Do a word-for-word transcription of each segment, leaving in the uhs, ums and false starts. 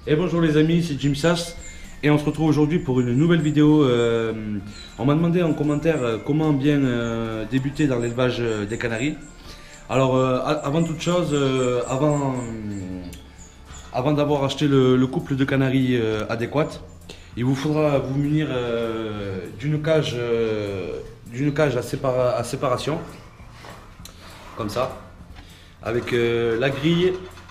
Et bonjour les amis, c'est Jim Sass et on se retrouve aujourd'hui pour une nouvelle vidéo. Euh, on m'a demandé en commentaire euh, comment bien euh, débuter dans l'élevage euh, des canaris. Alors euh, a- avant toute chose, euh, avant, avant d'avoir acheté le, le couple de canaris euh, adéquat, il vous faudra vous munir euh, d'une cage, euh, d'une cage à, sépara- à séparation, comme ça, avec euh, la grille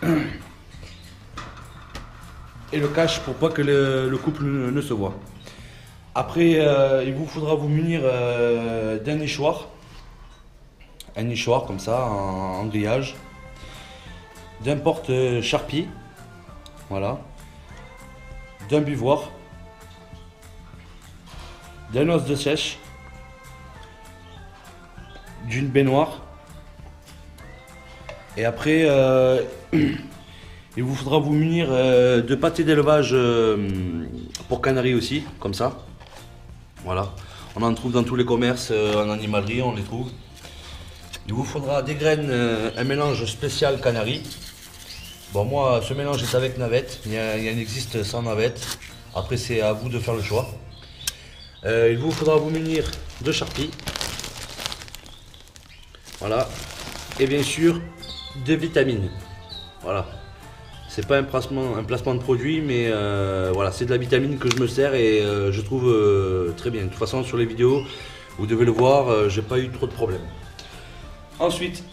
et le cache pour pas que le, le couple ne, ne se voit. Après, euh, il vous faudra vous munir euh, d'un nichoir, un nichoir comme ça en, en grillage, d'un porte charpie, voilà, d'un buvoir, d'un os de sèche, d'une baignoire. Et après, euh, il vous faudra vous munir euh, de pâté d'élevage euh, pour canaris aussi, comme ça. Voilà, on en trouve dans tous les commerces, euh, en animalerie, on les trouve. Il vous faudra des graines, euh, un mélange spécial canari. Bon, moi, ce mélange est avec navette, il y, a, il y en existe sans navette. Après, c'est à vous de faire le choix. Euh, il vous faudra vous munir de charpie. Voilà, et bien sûr, de vitamines. Voilà. C'est pas un placement, un placement de produit, mais euh, voilà, c'est de la vitamine que je me sers et euh, je trouve euh, très bien. De toute façon, sur les vidéos, vous devez le voir, euh, j'ai pas eu trop de problèmes. Ensuite,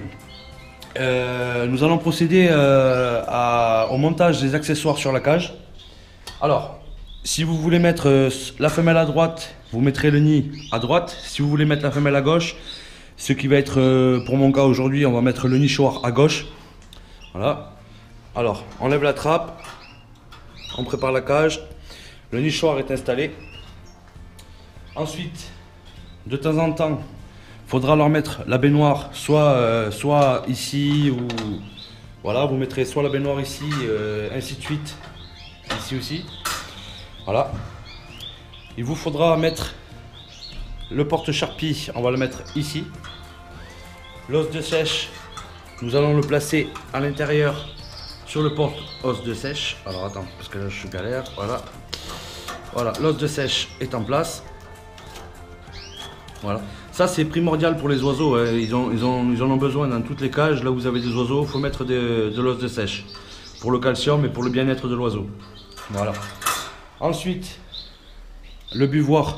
euh, nous allons procéder euh, à- au montage des accessoires sur la cage. Alors, si vous voulez mettre euh, la femelle à droite, vous mettrez le nid à droite. Si vous voulez mettre la femelle à gauche, ce qui va être, euh, pour mon cas aujourd'hui, on va mettre le nichoir à gauche. Voilà. Alors, on lève la trappe, on prépare la cage, le nichoir est installé. Ensuite, de temps en temps, il faudra leur mettre la baignoire, soit, euh, soit ici ou... Voilà, vous mettrez soit la baignoire ici, euh, ainsi de suite, ici aussi. Voilà. Il vous faudra mettre le porte-charpie, on va le mettre ici. L'os de sèche, nous allons le placer à l'intérieur sur le porte os de sèche. Alors attends, parce que là je suis galère. Voilà. Voilà, l'os de sèche est en place. Voilà. Ça c'est primordial pour les oiseaux. Hein. Ils, ont, ils, ont, ils en ont besoin dans toutes les cages. Là où vous avez des oiseaux, il faut mettre de, de l'os de sèche. Pour le calcium et pour le bien-être de l'oiseau. Voilà. Ensuite, le buvoir.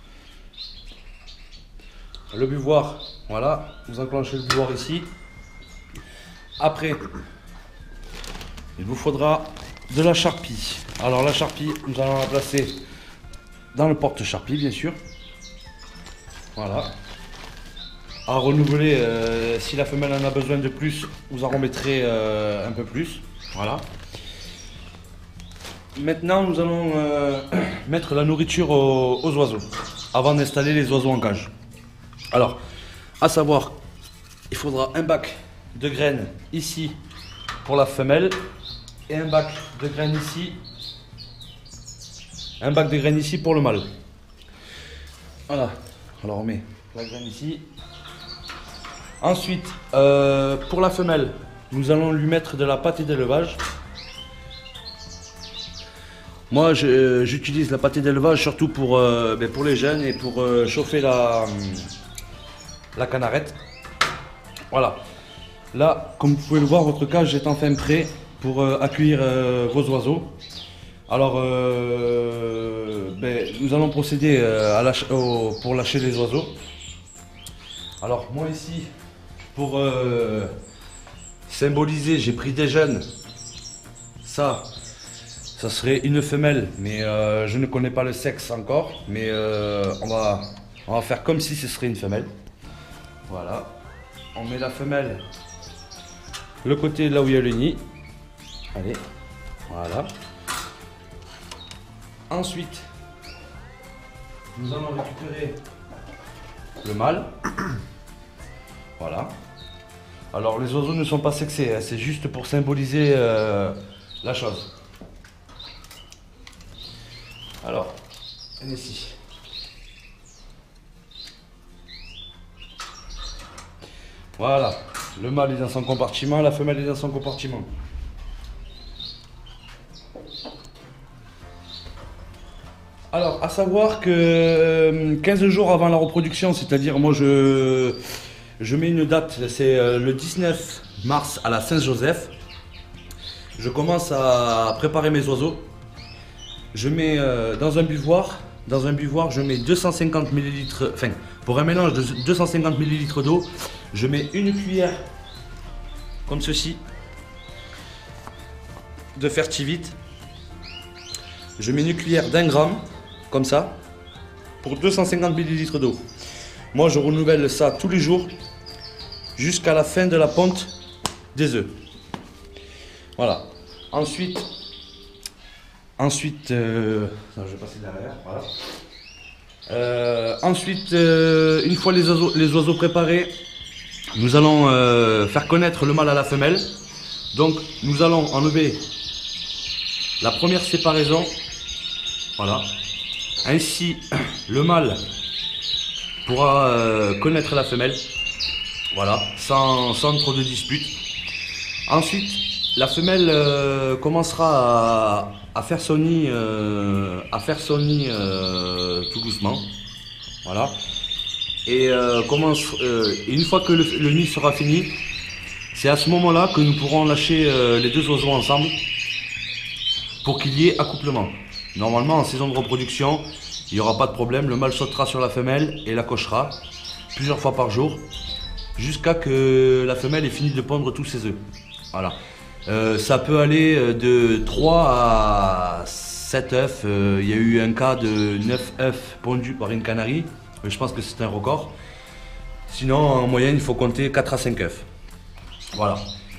Le buvoir, voilà. Vous enclenchez le buvoir ici. Après, il vous faudra de la charpie. Alors la charpie, nous allons la placer dans le porte-charpie, bien sûr. Voilà. À renouveler, euh, si la femelle en a besoin de plus, vous en remettrez euh, un peu plus. Voilà. Maintenant, nous allons euh, mettre la nourriture aux, aux oiseaux, avant d'installer les oiseaux en cage. Alors, à savoir, il faudra un bac de graines ici pour la femelle. Et un bac de graines ici, un bac de graines ici pour le mâle. Voilà, alors on met la graine ici. Ensuite, euh, pour la femelle, nous allons lui mettre de la pâtée d'élevage. Moi, j'utilise la pâtée d'élevage surtout pour, euh, ben pour les jeunes et pour euh, chauffer la, la canarette. Voilà. Là, comme vous pouvez le voir, votre cage est enfin prêt pour euh, accueillir euh, vos oiseaux. Alors, euh, ben, nous allons procéder euh, à lâcher, au, pour lâcher les oiseaux. Alors, moi ici, pour euh, symboliser, j'ai pris des jeunes. Ça, ça serait une femelle, mais euh, je ne connais pas le sexe encore. Mais euh, on, va, on va faire comme si ce serait une femelle. Voilà. On met la femelle, le côté là où il y a le nid. Allez, voilà. Ensuite, nous allons récupérer le mâle. Voilà. Alors les oiseaux ne sont pas sexés, hein, c'est juste pour symboliser euh, la chose. Alors, ici. Voilà, le mâle est dans son compartiment, la femelle est dans son compartiment. Alors, à savoir que quinze jours avant la reproduction, c'est-à-dire moi je, je mets une date, c'est le dix-neuf mars à la Saint-Joseph. Je commence à préparer mes oiseaux. Je mets euh, dans un buvoir, dans un buvoir, je mets deux cent cinquante millilitres, enfin, pour un mélange de deux cent cinquante millilitres d'eau, je mets une cuillère, comme ceci, de Fertivite. Je mets une cuillère d'un gramme, comme ça, pour deux cent cinquante millilitres d'eau. Moi, je renouvelle ça tous les jours, jusqu'à la fin de la ponte des œufs. Voilà. Ensuite, ensuite, euh, non, je vais passer derrière. Voilà. Euh, ensuite, euh, une fois les oiseaux, les oiseaux préparés, nous allons euh, faire connaître le mâle à la femelle. Donc, nous allons enlever la première séparaison. Voilà. Ainsi, le mâle pourra euh, connaître la femelle. Voilà, sans, sans trop de disputes. Ensuite, la femelle euh, commencera à, à faire son nid, euh, à faire son nid euh, tout doucement. Voilà. Et euh, commence, euh, une fois que le, le nid sera fini, c'est à ce moment-là que nous pourrons lâcher euh, les deux oiseaux ensemble pour qu'il y ait accouplement. Normalement, en saison de reproduction, il n'y aura pas de problème. Le mâle sautera sur la femelle et la cochera plusieurs fois par jour jusqu'à que la femelle ait fini de pondre tous ses œufs. Voilà. Euh, ça peut aller de trois à sept œufs. Euh, il y a eu un cas de neuf œufs pondus par une canarie. Je pense que c'est un record. Sinon, en moyenne, il faut compter quatre à cinq œufs. Voilà.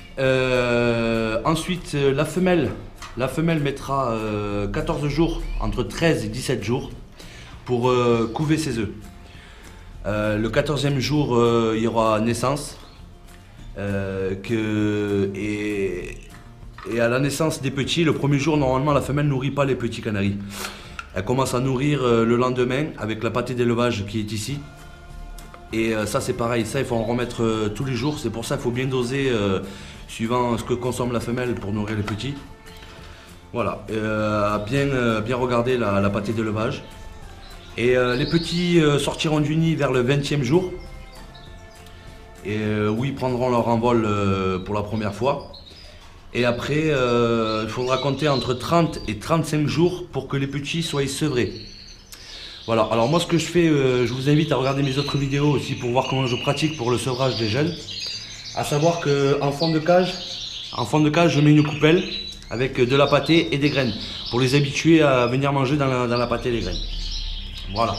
Euh, ensuite, la femelle, la femelle mettra euh, quatorze jours, entre treize et dix-sept jours, pour euh, couver ses œufs. Euh, le quatorzième jour, euh, il y aura naissance. Euh, que, et, et à la naissance des petits, le premier jour, normalement, la femelle ne nourrit pas les petits canaris. Elle commence à nourrir euh, le lendemain avec la pâtée d'élevage qui est ici. Et euh, ça, c'est pareil, ça, il faut en remettre euh, tous les jours. C'est pour ça qu'il faut bien doser euh, suivant ce que consomme la femelle pour nourrir les petits. Voilà, euh, bien, euh, bien regarder la, la pâtée d'élevage. Et euh, les petits euh, sortiront du nid vers le vingtième jour. Et euh, oui, ils prendront leur envol euh, pour la première fois. Et après, euh, il faudra compter entre trente et trente-cinq jours pour que les petits soient sevrés. Voilà, alors moi ce que je fais, euh, je vous invite à regarder mes autres vidéos aussi pour voir comment je pratique pour le sevrage des jeunes. À savoir qu'en fond de cage, en fond de cage, je mets une coupelle avec de la pâtée et des graines pour les habituer à venir manger dans la, dans la pâtée et les graines. Voilà.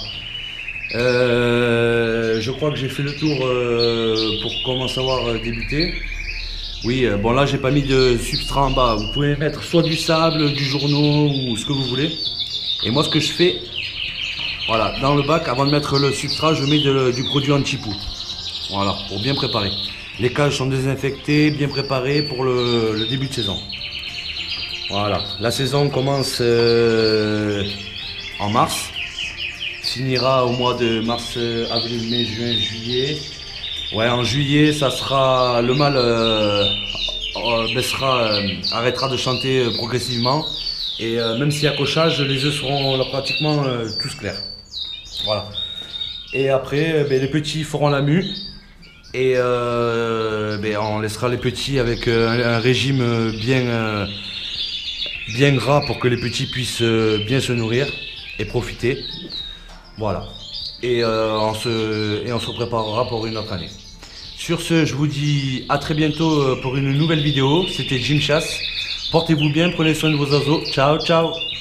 Euh, je crois que j'ai fait le tour euh, pour comment savoir euh, débuter. Oui, euh, bon là j'ai pas mis de substrat en bas. Vous pouvez mettre soit du sable, du journaux ou ce que vous voulez. Et moi ce que je fais, voilà, dans le bac, avant de mettre le substrat, je mets de, du produit anti-poux. Voilà, pour bien préparer. Les cages sont désinfectées, bien préparées pour le, le début de saison. Voilà, la saison commence euh, en mars. Finira au mois de mars, avril, mai, juin, juillet. Ouais, en juillet, ça sera le mâle euh, euh, baissera, euh, arrêtera de chanter euh, progressivement. Et euh, même s'il y a cochage, les œufs seront là, pratiquement euh, tous clairs. Voilà. Et après, euh, ben, les petits feront la mue. Et euh, ben, on laissera les petits avec euh, un, un régime bien, euh, bien gras pour que les petits puissent euh, bien se nourrir et profiter. Voilà, et, euh, on se, et on se préparera pour une autre année. Sur ce, je vous dis à très bientôt pour une nouvelle vidéo. C'était Jim Chasse. Portez-vous bien, prenez soin de vos oiseaux. Ciao, ciao.